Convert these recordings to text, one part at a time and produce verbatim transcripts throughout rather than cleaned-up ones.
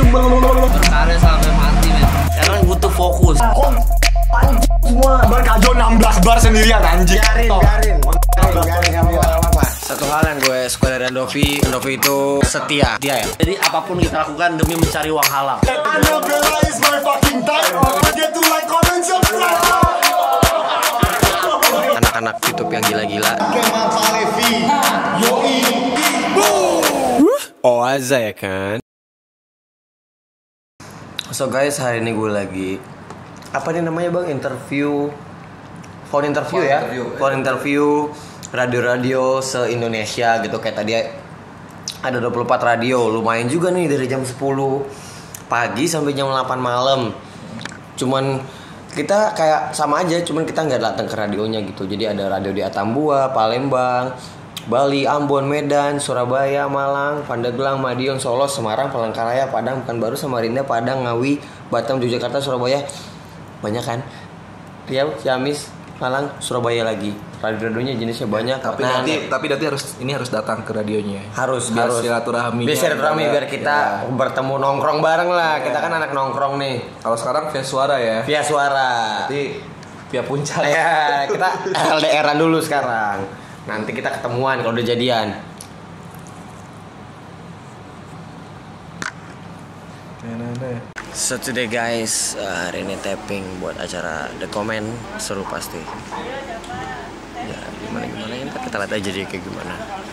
berkarya sampai mati men. Sekarang butuh fokus. Semua berkajo enam belas bar sendirian anjing. Biarin, biarin. Biarin kamu apa-apa. Satu hal yang gue suka dari Andovi, Andovi itu setia, dia ya. Jadi apapun kita lakukan demi mencari uang halal. Annabella is my fucking time. Forget to like, comment, subscribe. Anak-anak YouTube yang gila-gila. Kemal Palevi, Yoi, Oh aja ya kan. So guys, hari ini gue lagi apa nih namanya bang, interview, phone interview Phone ya, interview. phone interview radio-radio se-Indonesia gitu. Kayak tadi ada dua puluh empat radio, lumayan juga nih dari jam sepuluh pagi sampai jam delapan malam. Cuman kita kayak sama aja, cuman kita nggak datang ke radionya gitu. Jadi ada radio di Atambua, Palembang, Bali, Ambon, Medan, Surabaya, Malang, Pandeglang, Madiun, Solo, Semarang, Palangkaraya, Padang, Pekanbaru, Samarinda, Padang, Ngawi, Batam, Yogyakarta, Surabaya. Banyak kan? Riau, Ciamis, Malang, Surabaya lagi. Radio-radionya jenisnya banyak. Tapi Nah, nanti nah, tapi nanti harus ini harus datang ke radionya. harus biar harus silaturahmi. biar silaturahmi biar kita Ya. bertemu nongkrong bareng lah. Ya. Kita kan anak nongkrong nih. Kalau sekarang via suara ya. Via suara. Nanti via puncak. Ya, kita L D R-an dulu sekarang. Nanti kita ketemuan kalau udah jadian. So today guys, uh, hari ini tapping buat acara The Comment, seru pasti. Ya gimana gimana ini kita lihat aja dia kayak gimana.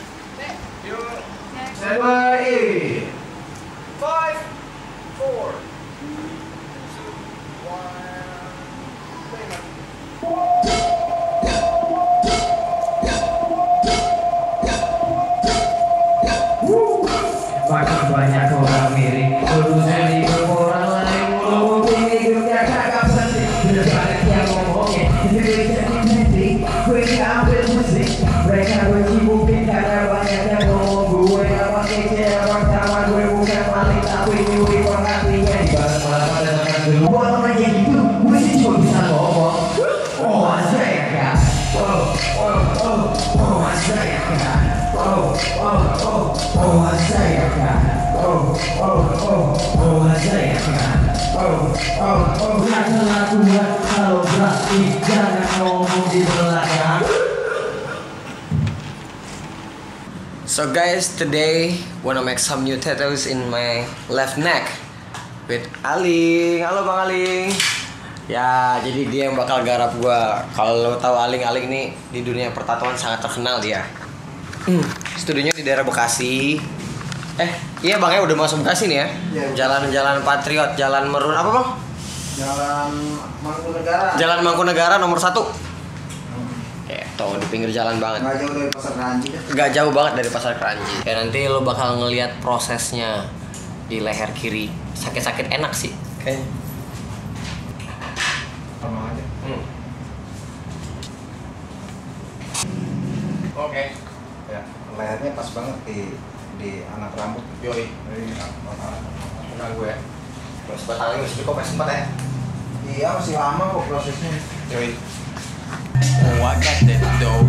five, four. Makin banyak orang mirip, urusan di orang lain ngomong hidupnya kagak penting. Bener banget yang ngomongnya, itu jadi penting. Gue ngambil musik, mereka gue cipukin karena banyak yang ngomong. Gue gak pakai cewek sama gue bukan maling, tapi nyuri pengertiannya. Ibarat malah pada makan dulu. Buat orang yang gitu, gue sih cuma bisa ngomong. Oh saya kan, oh oh oh oh saya kan, oh oh oh oh saya kan. Oh, oh, oh, oh, saya kan. Oh, oh, oh, janganlah Tuhan kalau berarti jangan ngomong di belakang. So guys, today wanna make some new tattoos in my left neck with Aling. Halo Bang Aling. Ya, jadi dia yang bakal garap gua. Kalau lo tahu Aling, Aling ini di dunia pertatuan sangat terkenal dia. Studionya di daerah Bekasi. Eh, iya Bang ya udah masuk Bekasi nih ya. Iya, Jalan-jalan Patriot, Jalan Merun apa Bang? Jalan Mangkunegara. Jalan Mangkunegara nomor satu. Eh, tuh di pinggir jalan banget. Nggak jauh dari pasar Keranji. Gak jauh banget dari pasar Keranji. Ya nanti lo bakal ngelihat prosesnya di leher kiri. Sakit-sakit enak sih. Kayaknya. Sama aja. Hmm. Oke. Ya, lehernya pas banget di di anak rambut. Yoi. Dari Udah gue ya. Terus batangnya masih cukup ya sempat ya. Iya, masih lama kok prosesnya. Yoi. Oh, I got that dough.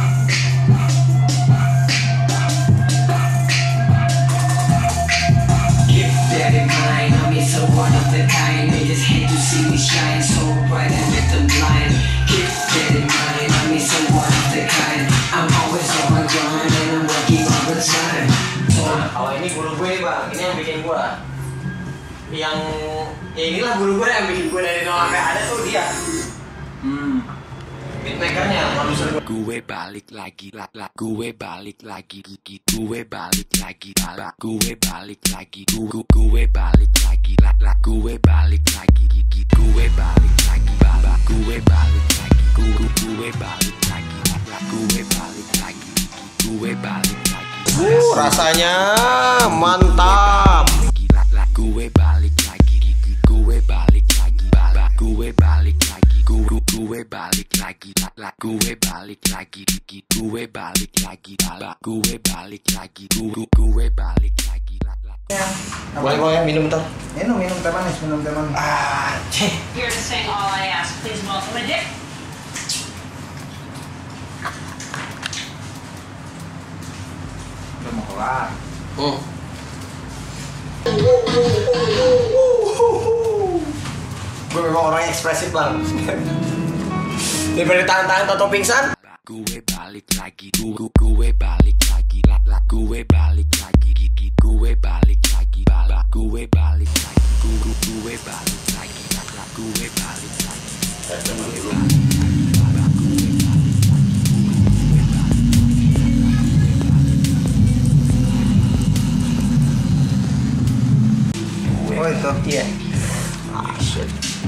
Keep that in mind, I'm so one of the kind. They just hate to see me shine so bright and make them blind. Keep that in mind, I'm so one of the kind. I'm always on my grind and I'm working all the time. Kalau ini guru gue nih Bang, ini yang bikin gue. Yang ya inilah guru gue yang bikin gue dari nol sampai ada tuh dia. Hmm. Beatmakernya, produser gue. Gue balik lagi, la, la, gue balik lagi, gigi, gue balik lagi, la, la, gue balik lagi, gue, gue balik lagi, la, la, gue balik lagi, gigi, gue balik lagi, la, la, gue balik lagi, gue, gue balik lagi, la, la, gue balik lagi, gigi, gue balik lagi. Uh, rasanya mantap. La, la, gue balik lagi, gigi, gue balik lagi, la, la, gue balik lagi, gue, gue balik lagi, la, la, gue balik lagi, gigi, gue balik lagi, la, la, gue balik lagi, gue, gue balik lagi, la, la. Boleh boleh minum bentar. Minum, minum teh manis, minum teh manis. Ah, ceh. Here to sing All I Ask. Please welcome a Dick. Udah mau kelar. Hmm. ekspresif bang. Daripada tahan-tahan Toto pingsan. Gue balik lagi, gue gue balik lagi, la la gue balik lagi, gigi gue balik lagi, bala gue balik lagi, gue gue balik lagi, la la gue balik lagi. Oh itu. Iya. Ah shit.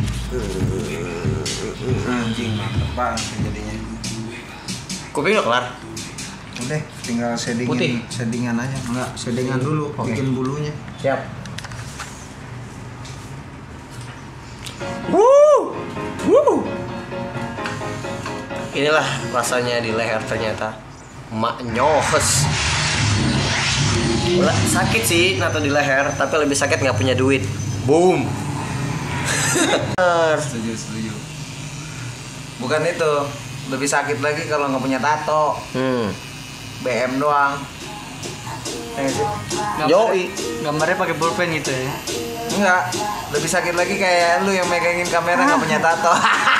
Anjing mantep banget jadinya. Kopi udah kelar. Udah, tinggal shadingin, Putih? shadingan aja. Enggak, shadingan dulu, Oke. bikin bulunya. Siap. Woo! Woo! Inilah rasanya di leher ternyata. Maknyos. Ulah, sakit sih nato di leher, tapi lebih sakit nggak punya duit. Boom. Setuju, setuju. Bukan itu, lebih sakit lagi kalau nggak punya tato. Hmm. B M doang. Eh, sih. Yoi. Gambarnya pakai pulpen gitu ya. Enggak, lebih sakit lagi kayak lu yang megangin kamera nggak punya tato.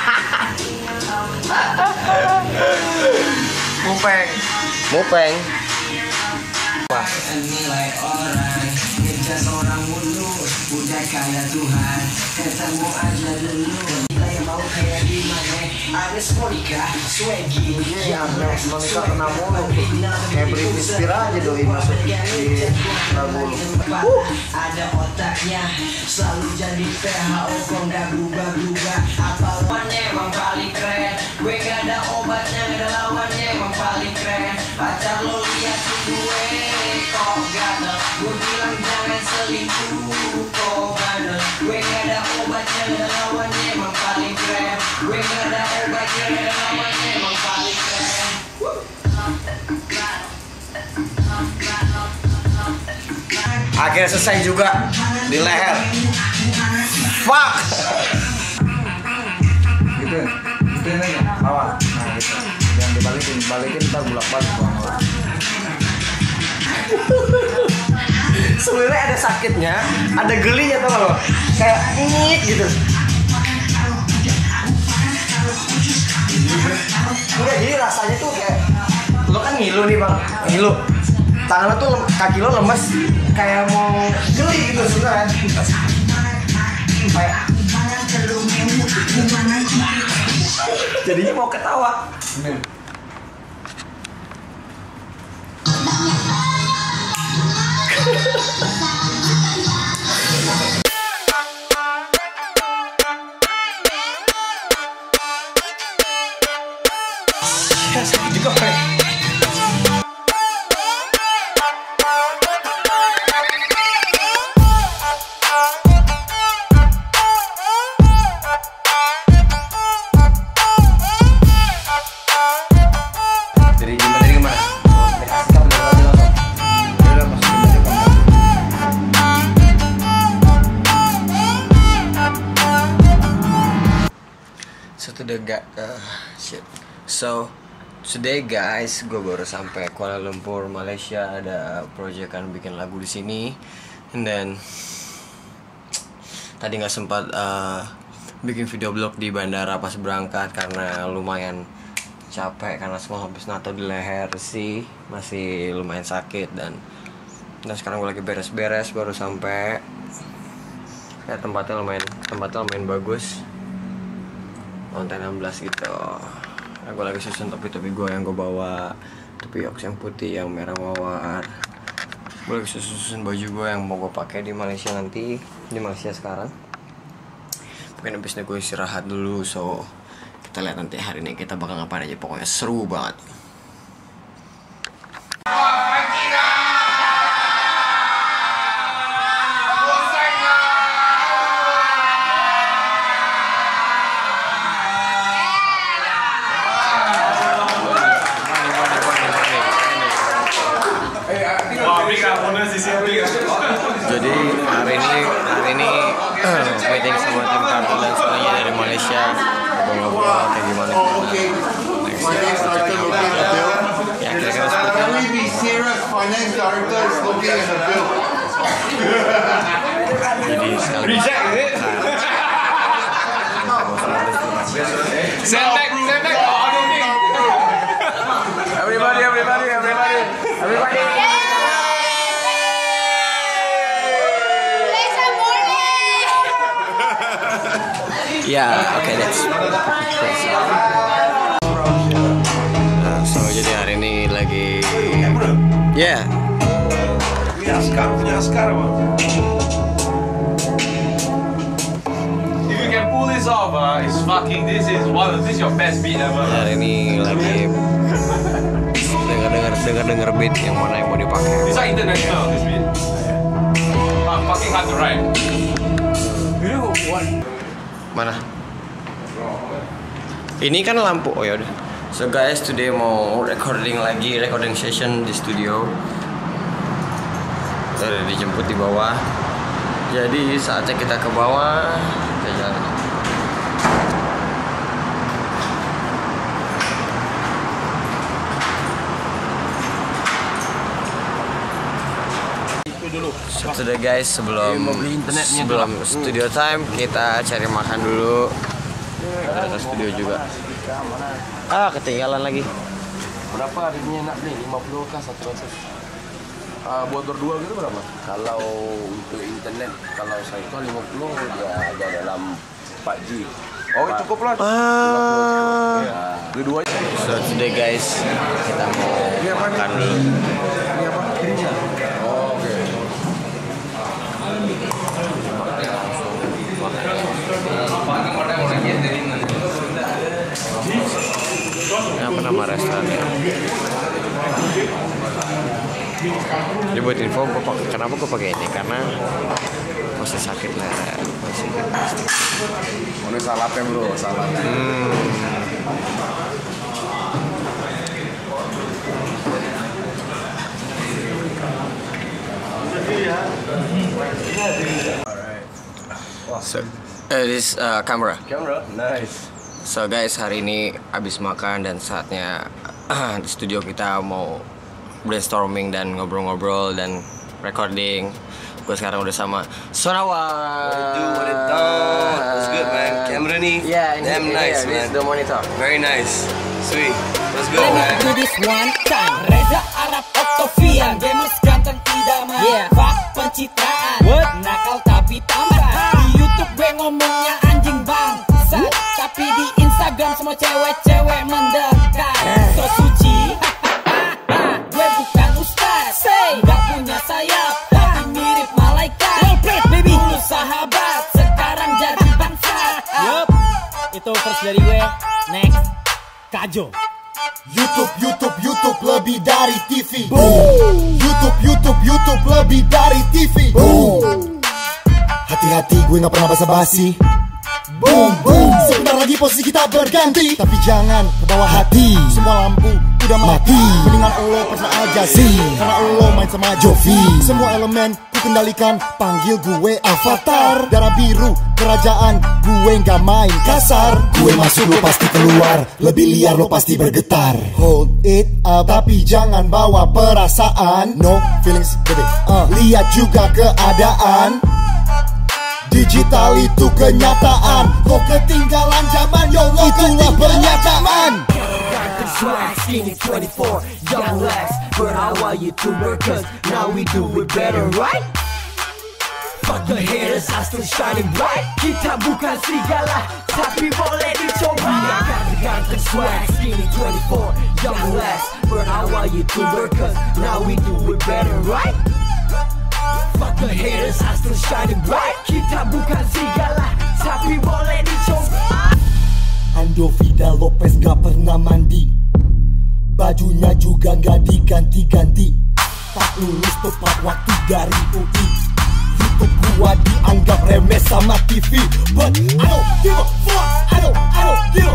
Mupeng. Mupeng. Wah. Nilai orang ngejat orang mundur udah kayak Tuhan ketemu aja dulu kita yang mau kayak gimana Agnes Monica swaggy Iya, Monica kena mulu. Kayak Britney Spears aja doi masuk di lagu lu. uh. Ada otaknya selalu jadi P H O kok nggak berubah-berubah apa lawannya emang paling keren gue gak ada obatnya gak ada lawannya emang paling keren pacar lo liatin gue kok gatel gue bilang jangan selingkuh kok bandel gue gak ada obatnya gak ada lawannya emang paling keren gue gak ada obatnya gak ada lawannya emang paling keren. Akhirnya selesai juga di leher. Fuck. Gitu. Gitu ini ya, bawah. Nah, gitu. Jangan dibalikin, balikin ntar bolak-balik bawah. Sebenarnya ada sakitnya, ada gelinya tau lo, kayak ngik gitu. Enggak, jadi rasanya tuh kayak lo kan ngilu nih bang, ngilu. Tangan lo tuh lem- kaki lo lemes, kayak mau geli gitu sebenarnya. Kayak jadinya mau ketawa. Sakit juga Pak. Jadi gimana dari gimana? Dikasih kamu dulu aja langsung. Udah masukin aja kamera. So today ga- uh, shit. So today guys, gue baru sampai Kuala Lumpur, Malaysia. Ada proyekan bikin lagu di sini. And then tadi nggak sempat uh, bikin video blog di bandara pas berangkat karena lumayan capek karena semua habis nato di leher sih, masih lumayan sakit. Dan dan sekarang gue lagi beres-beres baru sampai. Kayak tempatnya lumayan tempatnya lumayan bagus. Lantai enam belas gitu. Aku lagi susun topi-topi gue yang gue bawa, topi ox yang putih, yang merah mawar. Gue lagi susun baju gue yang mau gue pakai di Malaysia nanti, di Malaysia sekarang. Mungkin abis ini gue istirahat dulu, so kita lihat nanti hari ini kita bakal ngapain aja. Pokoknya seru banget. Jadi hari ini hari ini meeting sama tim kartu dan sebagainya dari Malaysia, ngobrol-ngobrol kayak gimana Finance director looking at the bill. ya kira-kira seperti Can itu. we be serious? Finance director is looking at the bill. Jadi sekali reject Stand back, stand back. Oh, aduh nih. Everybody, everybody, everybody, everybody. Yeah, okay, that's crazy. Nah, so jadi hari ini lagi, yeah. Nyaskar, nyaskar, bang. If you can pull this off, uh, it's fucking. This is one. This is your best beat ever. Hari ini lagi dengar-dengar dengar-dengar beat yang mana yang mau dipakai. This is international. This beat. Uh, fucking hard to write. You know what? Mana? Ini kan lampu. Oh ya udah. So guys, today mau recording lagi, recording session di studio. Udah dijemput di bawah. Jadi saatnya kita ke bawah. Kita jalan. So today guys, sebelum sebelum studio time kita cari makan dulu. Kita ke studio juga. Ah, ketinggalan lagi. Berapa harganya enak nih? lima puluh kah satu ratus? Uh, buat berdua gitu berapa? Kalau untuk internet, kalau saya itu lima puluh ya ada dalam empat G. Oh, cukup lah. Ah. Ya. Dua-dua. So today guys, kita mau makan dulu. Ini apa? Oh, oke. Ini apa nama restorannya? Jadi buat info, gua pakai, kenapa gue pakai ini? Karena masih sakit lah, masih sakit. Ini salatnya bro, salatnya. Hmm. So, uh, this uh, camera. Camera, nice. So guys, hari ini abis makan dan saatnya di studio kita mau brainstorming dan ngobrol-ngobrol dan recording. Gue sekarang udah sama Sonawa. Do what it does. That's good man. Camera nih. Yeah, ini, damn ini, nice yeah, man. This the monitor. Very nice. Sweet. That's good man. Do this one time. Reza Arab Octavian, gamers ganteng idaman. Yeah. Fak pencitraan. What? Nakal tapi tampan. Di YouTube gue ngomongnya anjing bangsat, tapi di Instagram semua cewek-cewek mendekat. So suci. Gue bukan ustaz. Gak punya sayap, tapi mirip malaikat. Baby, dulu sahabat, sekarang jadi bangsa. Yup. Itu first dari gue. Next, Kajo. YouTube, YouTube, YouTube lebih dari T V. Boom. YouTube, YouTube, YouTube lebih dari T V. Boom. Hati-hati gue gak pernah basa-basi. Boom, boom. Sebentar lagi posisi kita berganti. Tapi jangan kebawa hati. Semua lampu udah mati. Mendingan lo pasang aja sih, karena lo main sama Jovi. Semua elemen ku kendalikan. Panggil gue Avatar. Darah biru kerajaan. Gue gak main kasar. Gue masuk lo pasti keluar. Lebih liar lo pasti bergetar. Hold it up, tapi jangan bawa perasaan. No feelings baby. uh. Lihat juga keadaan. Digital itu kenyataan. Lo ketinggalan zaman, yo lo itulah pernyataan. Swag, skinny twenty-four, young Lex, berawal YouTuber cause now we do it better, right? Fuck the haters, I still shining bright. Kita bukan serigala, tapi boleh dicoba. Ganteng swag, skinny twenty-four, young Lex, berawal YouTuber cause now we do it better, right? Fuck the haters, I still shining bright. Kita bukan serigala, tapi boleh dicoba. Ando Vida Lopez gak pernah mandi, bajunya juga gak diganti-ganti. Tak lulus tepat waktu dari U I. YouTube gua dianggap remeh sama T V, but I don't give a fuck. I don't, I don't give a